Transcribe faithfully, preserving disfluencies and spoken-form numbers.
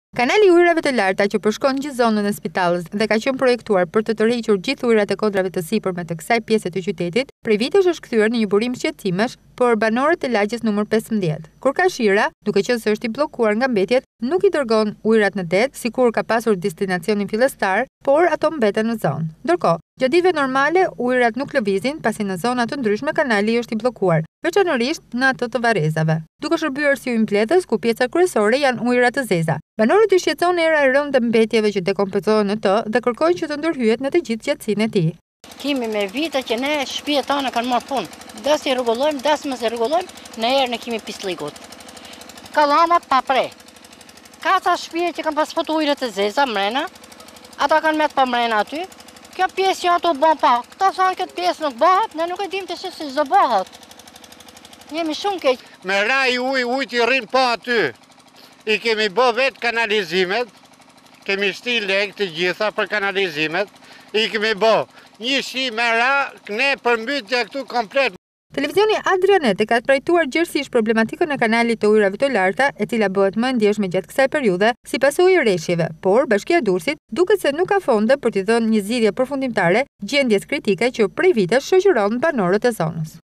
Kanali i ujërave të larta që përshkon gjithë zonën e Spitalës dhe ka qenë projektuar për të tërhequr gjithë ujërat e kodrave të sipërme të kësaj pjese të qytetit, prej vitesh është kthyer në një burim shqetësimesh për banorët e lagjes numër pesëmbëdhjetë. Kur kashira, duke qenë se është i bllokuar nga mbetjet, nuk i dërgon ujërat në det, sikur ka pasur destinacionin fillestar, por ato mbeten në zonë. Ndërkohë, gjatë ditëve normale, ujërat nuk lëvizin pasi në zona të ndryshme kanali është i bllokuar, veçanërisht në atë të Varrezave, duke shërbyer si ujëmbledhës ku pjesa kryesore janë ujërat të zeza. Banorët i shqetëson era e rëndë e mbetjeve që dekompozohen në të dhe kërkojnë që të ndërhyet në të gjithë gjatësinë e tij. Kimi me vite që ne shtëpitë tona kanë marrë punë. Das i rregullojmë, das mos i rregullojmë, në herë ne kemi pislikut. Kallamat pa pre. Kasa shtëpi që kanë pas futur ujërat e zeza mrena, ata kanë met pa mrena aty. Kjo pjesë që ato bën pa. Këta thonë këtë pjesë nuk bëhet, ne nuk e dimë të se si do bëhet. Jemi shumë keq. Me raj ujë, ujë i rrin pa aty. I kemi bë vetë kanalizimet, kemi shti lek të gjitha për kanalizimet, i kemi bë një shi me ra, ne përmbytja këtu komplet. Televizioni Adrianet e ka trajtuar gjithësisht problematikën e kanalit të ujërave të larta, e cila bëhet më e ndjeshme gjatë kësaj periudhe, si pasojë e rreshjeve, por Bashkia e Durrësit duket se nuk ka fonde për t'i dhënë një zgjidhje përfundimtare gjendjes kritike që prej vitesh shoqëron banorët e zonës.